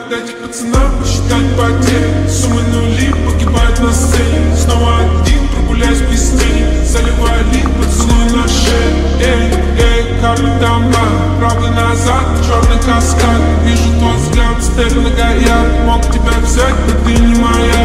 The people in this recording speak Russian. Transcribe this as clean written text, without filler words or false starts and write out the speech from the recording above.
дайте пацанам посчитать потери. Суммы нули погибают на сцене. Снова один, прогуляюсь без тени. Заливаю лик, поцелуй на шею. Эй, эй, карта дома, правда назад, черный каскад. Вижу твой взгляд, стель на гаяк. Мог тебя взять, но ты не моя.